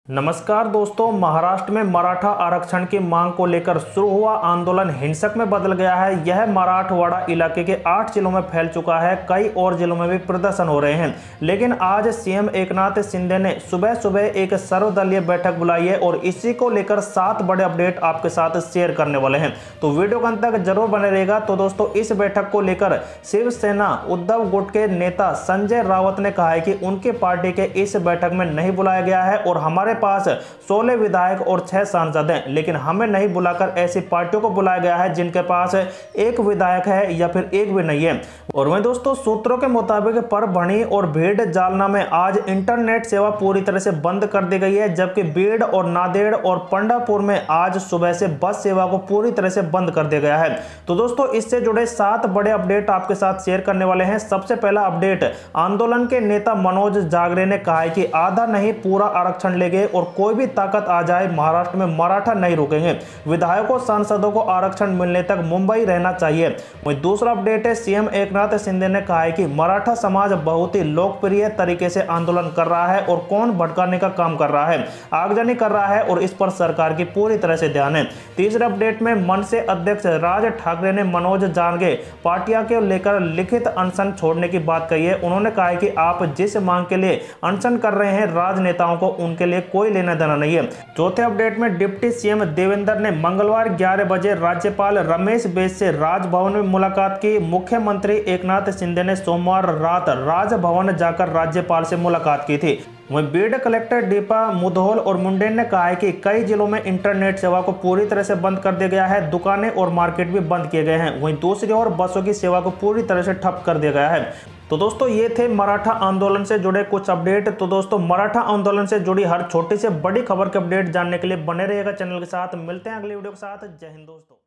नमस्कार दोस्तों, महाराष्ट्र में मराठा आरक्षण की मांग को लेकर शुरू हुआ आंदोलन हिंसक में बदल गया है। यह मराठवाड़ा इलाके के 8 जिलों में फैल चुका है। कई और जिलों में भी प्रदर्शन हो रहे हैं। लेकिन आज सीएम एकनाथ शिंदे ने सुबह सुबह एक सर्वदलीय बैठक बुलाई है और इसी को लेकर 7 बड़े अपडेट आपके साथ शेयर करने वाले हैं, तो वीडियो के अंत तक जरूर बने रहेगा। तो दोस्तों, इस बैठक को लेकर शिवसेना उद्धव गुट के नेता संजय राउत ने कहा है कि उनकी पार्टी के इस बैठक में नहीं बुलाया गया है और हमारे पास 16 विधायक और 6 सांसद हैं, लेकिन हमें नहीं बुलाकर ऐसी पार्टियों को बुलाया गया है जिनके पास एक विधायक है या फिर एक भी नहीं है। और वहीं दोस्तों, सूत्रों के मुताबिक परभणी और भीड़ जालना में आज इंटरनेट सेवा पूरी तरह से बंद कर दी गई है, जबकि बीड़ और नांदेड़ और पंढरपुर में आज सुबह से बस सेवा को पूरी तरह से बंद कर दिया गया है। तो दोस्तों, इससे जुड़े 7 बड़े अपडेट आपके साथ शेयर करने वाले हैं। सबसे पहला अपडेट, आंदोलन के नेता मनोज जागरे ने कहा है कि आधा नहीं पूरा आरक्षण लेंगे और कोई भी ताकत आ जाए, महाराष्ट्र में मराठा नहीं रुकेंगे। विधायकों सांसदों को आरक्षण मिलने तक मुंबई रहना चाहिए। वहीं दूसरा अपडेट है, सीएम एकनाथ शिंदे ने कहा है कि मराठा समाज बहुत ही लोकप्रिय तरीके से आंदोलन कर रहा है और कौन भड़काने का काम कर रहा है, आगजनी कर रहा है और इस पर सरकार की पूरी तरह से ध्यान है। तीसरे अपडेट में मनसे अध्यक्ष राज ठाकरे ने मनोज जारगे पार्टियां के लेकर लिखित अनशन छोड़ने की बात कही है। उन्होंने कहा है कि आप जिस मांग के लिए अनशन कर रहे हैं, राजनेताओं को उनके लिए कोई लेना देना नहीं है। चौथे अपडेट में डिप्टी सीएम देवेंद्र ने मंगलवार 11 बजे राज्यपाल रमेश बैस से राजभवन में मुलाकात की। मुख्यमंत्री एकनाथ शिंदे ने सोमवार रात राजभवन जाकर राज्यपाल से मुलाकात की थी। वहीं बीड कलेक्टर दीपा मुधोल और मुंडेन ने कहा है कि कई जिलों में इंटरनेट सेवा को पूरी तरह से बंद कर दिया गया है, दुकानें और मार्केट भी बंद किए गए हैं। वहीं दूसरी ओर बसों की सेवा को पूरी तरह से ठप कर दिया गया है। तो दोस्तों, ये थे मराठा आंदोलन से जुड़े कुछ अपडेट। तो दोस्तों, मराठा आंदोलन से जुड़ी हर छोटी से बड़ी खबर के अपडेट जानने के लिए बने रहिएगा चैनल के साथ। मिलते हैं अगली वीडियो के साथ। जय हिंद दोस्तों।